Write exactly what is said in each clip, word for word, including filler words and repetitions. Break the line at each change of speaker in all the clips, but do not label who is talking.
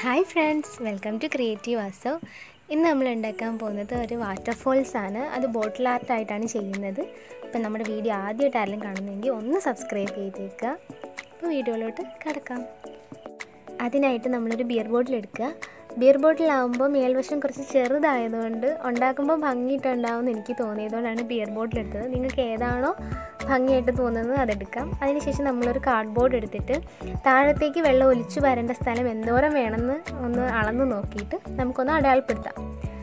Hi friends, welcome to Creative Aso. ഇന്ന് നമ്മൾ ഉണ്ടാക്കാൻ പോകുന്നത് ഒരു വാട്ടർഫോൾസ് ആണ്. അത് ബോട്ടിൽ ആർട്ട് ആയിട്ടാണ് ചെയ്യുന്നത്. അപ്പോൾ നമ്മുടെ വീഡിയോ ആദ്യമായിട്ട് ആരെങ്കിലും കാണുന്നെങ്കിൽ ഒന്ന് സബ്സ്ക്രൈബ് ചെയ്തേക്കുക. അപ്പോൾ വീഡിയോയിലോട്ട് കടക്കാം. അതിനായിട്ട് നമ്മളൊരു ബിയർ ബോട്ടിൽ എടുക്കുക. ബിയർ ബോട്ടിലാവുമ്പോൾ മേൽവശം കുറച്ച് ചെറുതായതുകൊണ്ട് ഉണ്ടാക്കുമ്പോൾ ഭംഗിയിട്ടുണ്ടാവുമെന്ന് എനിക്ക് തോന്നിയതുകൊണ്ടാണ് ബിയർ ബോട്ടിൽ എടുത്തത്. നിങ്ങൾക്ക് ഏതാണോ ഭംഗിയായിട്ട് തോന്നുന്നത് അതെടുക്കാം. അതിനുശേഷം നമ്മളൊരു കാർഡ്ബോർഡ് എടുത്തിട്ട് താഴത്തേക്ക് വെള്ളം ഒലിച്ചു വരേണ്ട സ്ഥലം എന്തോരം വേണമെന്ന് ഒന്ന് അളന്ന് നോക്കിയിട്ട് നമുക്കൊന്ന് അടയാളപ്പെടുത്താം.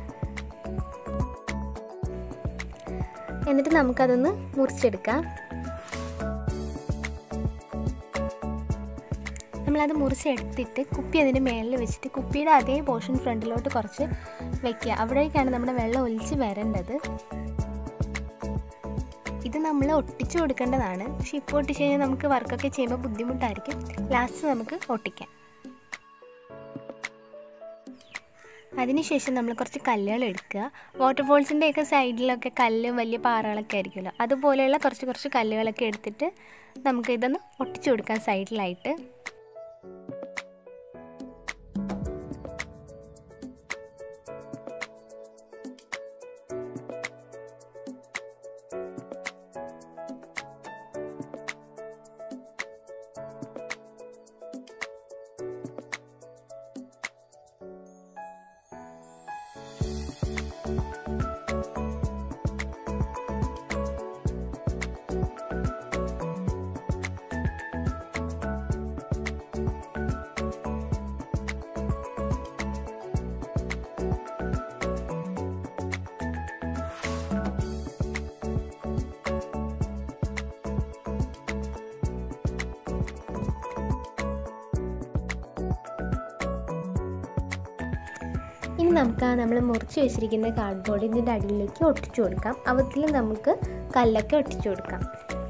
എന്നിട്ട് നമുക്കതൊന്ന് മുറിച്ചെടുക്കാം. നമ്മളത് മുറിച്ചെടുത്തിട്ട് കുപ്പി അതിൻ്റെ മേളിൽ വെച്ചിട്ട് കുപ്പിയുടെ അതേ പോർഷൻ ഫ്രണ്ടിലോട്ട് കുറച്ച് വയ്ക്കുക. അവിടേക്കാണ് നമ്മുടെ വെള്ളം ഒലിച്ച് വരേണ്ടത്. ഇത് നമ്മൾ ഒട്ടിച്ചു കൊടുക്കേണ്ടതാണ്. പക്ഷെ ഇപ്പോൾ ഒട്ടിച്ച് കഴിഞ്ഞാൽ നമുക്ക് വർക്കൊക്കെ ചെയ്യുമ്പോൾ ബുദ്ധിമുട്ടായിരിക്കും. ലാസ്റ്റ് നമുക്ക് ഒട്ടിക്കാം. അതിനുശേഷം നമ്മൾ കുറച്ച് കല്ലുകൾ എടുക്കുക. വാട്ടർഫോൾസിൻ്റെയൊക്കെ സൈഡിലൊക്കെ കല്ലും വലിയ പാറകളൊക്കെ ആയിരിക്കുമല്ലോ, അതുപോലെയുള്ള കുറച്ച് കുറച്ച് കല്ലുകളൊക്കെ എടുത്തിട്ട് നമുക്ക് ഇതൊന്ന് ഒട്ടിച്ചു കൊടുക്കാം സൈഡിലായിട്ട്. ഇനി നമുക്ക് ആ നമ്മൾ മുറിച്ച് വെച്ചിരിക്കുന്ന കാർഡ്ബോർഡ് ഇതിൻ്റെ അടിയിലേക്ക് ഒട്ടിച്ചു കൊടുക്കാം. അവത്തിൽ നമുക്ക് കല്ലൊക്കെ ഒട്ടിച്ചു കൊടുക്കാം.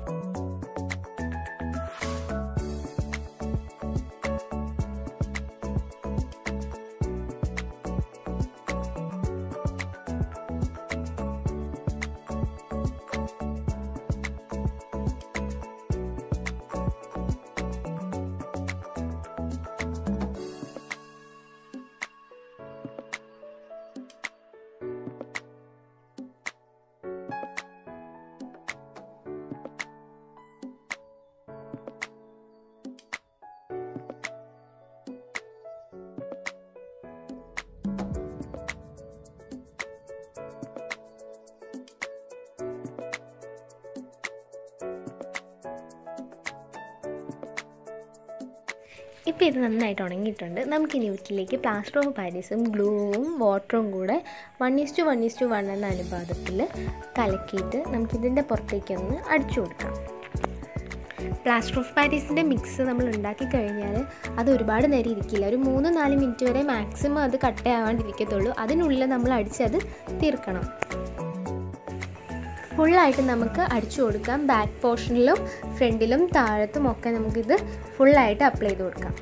ഇപ്പോൾ ഇത് നന്നായിട്ട് ഉണങ്ങിയിട്ടുണ്ട്. നമുക്കിനി വീട്ടിലേക്ക് പ്ലാസ്റ്റർ ഓഫ് പാരീസും ഗ്ലൂവും വാട്ടറും കൂടെ one is to one is to one എന്ന അനുപാതത്തിൽ കലക്കിയിട്ട് നമുക്കിതിൻ്റെ പുറത്തേക്കൊന്ന് അടിച്ചു കൊടുക്കാം. പ്ലാസ്റ്റർ ഓഫ് പാരീസിൻ്റെ മിക്സ് നമ്മൾ ഉണ്ടാക്കി കഴിഞ്ഞാൽ അത് ഒരുപാട് നേരം ഇരിക്കില്ല. ഒരു മൂന്ന് നാല് മിനിറ്റ് വരെ മാക്സിമം അത് കട്ടയാവാണ്ടിരിക്കത്തുള്ളൂ. അതിനുള്ളിൽ നമ്മൾ അടിച്ചത് തീർക്കണം. ഫുള്ളായിട്ട് നമുക്ക് അടിച്ചു കൊടുക്കാം. ബാക്ക് പോർഷനിലും ഫ്രണ്ടിലും താഴത്തും ഒക്കെ നമുക്കിത് ഫുള്ളായിട്ട് അപ്ലൈ ചെയ്ത് കൊടുക്കാം.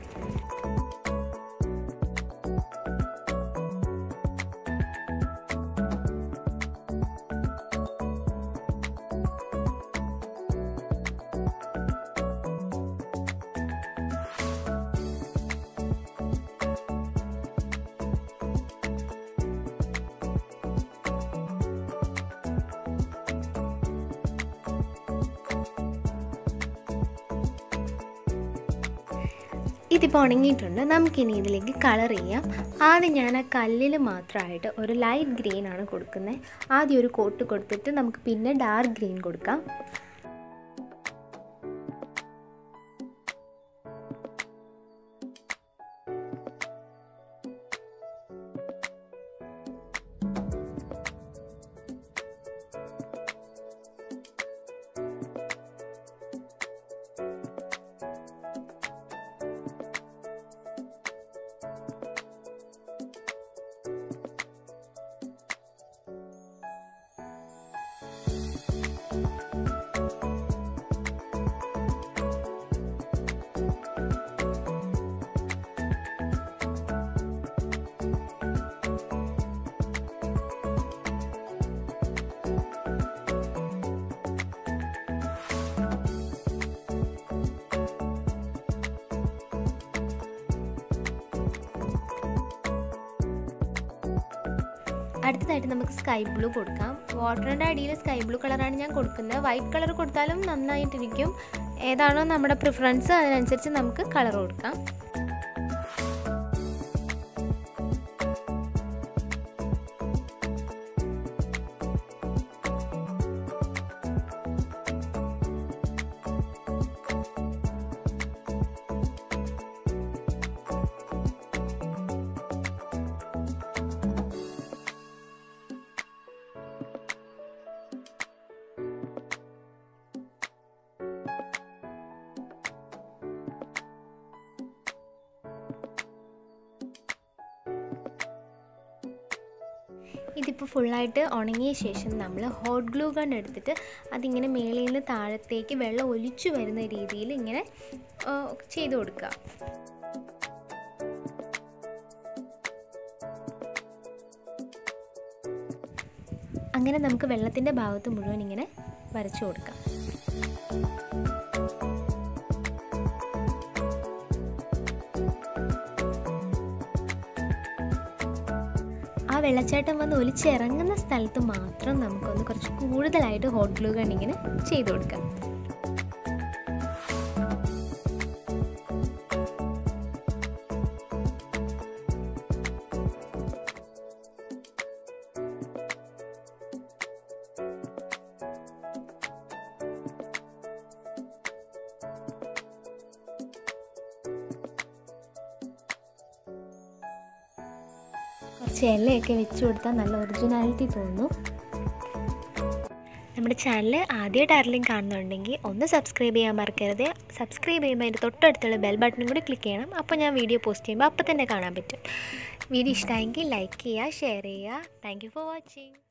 ഇതിപ്പോൾ ഉണങ്ങിയിട്ടുണ്ട്. നമുക്കിനി ഇതിലേക്ക് കളർ ചെയ്യാം. ആദ്യം ഞാൻ ആ കല്ലിൽ മാത്രമായിട്ട് ഒരു ലൈറ്റ് ഗ്രീൻ ആണ് കൊടുക്കുന്നത്. ആദ്യം ഒരു കോട്ട് കൊടുത്തിട്ട് നമുക്ക് പിന്നെ ഡാർക്ക് ഗ്രീൻ കൊടുക്കാം. അടുത്തതായിട്ട് നമുക്ക് സ്കൈ ബ്ലൂ കൊടുക്കാം. വാട്ടറിൻ്റെ അടിയിൽ സ്കൈ ബ്ലൂ കളറാണ് ഞാൻ കൊടുക്കുന്നത്. വൈറ്റ് കളർ കൊടുത്താലും നന്നായിട്ടിരിക്കും. ഏതാണോ നമ്മുടെ പ്രിഫറൻസ് അതിനനുസരിച്ച് നമുക്ക് കളർ കൊടുക്കാം. ഇതിപ്പോൾ ഫുള്ളായിട്ട് ഉണങ്ങിയ ശേഷം നമ്മൾ ഹോട്ട് ഗ്ലൂ ഗൺ എടുത്തിട്ട് അതിങ്ങനെ മേളിൽ നിന്ന് താഴത്തേക്ക് വെള്ളം ഒലിച്ചു വരുന്ന രീതിയിൽ ഇങ്ങനെ ചെയ്ത് കൊടുക്കുക. അങ്ങനെ നമുക്ക് വെള്ളത്തിൻ്റെ ഭാഗത്ത് മുഴുവൻ ഇങ്ങനെ വരച്ചു കൊടുക്കാം. ആ വെള്ളച്ചാട്ടം വന്ന് ഒലിച്ചിറങ്ങുന്ന സ്ഥലത്ത് മാത്രം നമുക്കൊന്ന് കുറച്ച് കൂടുതലായിട്ട് ഹോട്ട് ഗ്ലൂ ഗൺ ഇങ്ങനെ ചെയ്ത് കൊടുക്കാം. കുറച്ച് ഇലയൊക്കെ വെച്ച് കൊടുത്താൽ നല്ല ഒറിജിനാലിറ്റി തോന്നുന്നു. നമ്മുടെ ചാനൽ ആദ്യമായിട്ട് ആരെങ്കിലും കാണുന്നുണ്ടെങ്കിൽ ഒന്ന് സബ്സ്ക്രൈബ് ചെയ്യാൻ മറക്കരുത്. സബ്സ്ക്രൈബ് ചെയ്യുമ്പോൾ അതിൻ്റെ തൊട്ടടുത്തുള്ള ബെൽ ബട്ടണും കൂടി ക്ലിക്ക് ചെയ്യണം. അപ്പോൾ ഞാൻ വീഡിയോ പോസ്റ്റ് ചെയ്യുമ്പോൾ അപ്പോൾ തന്നെ കാണാൻ പറ്റും. വീഡിയോ ഇഷ്ടമായെങ്കിൽ ലൈക്ക് ചെയ്യുക, ഷെയർ ചെയ്യുക. Thank you for watching.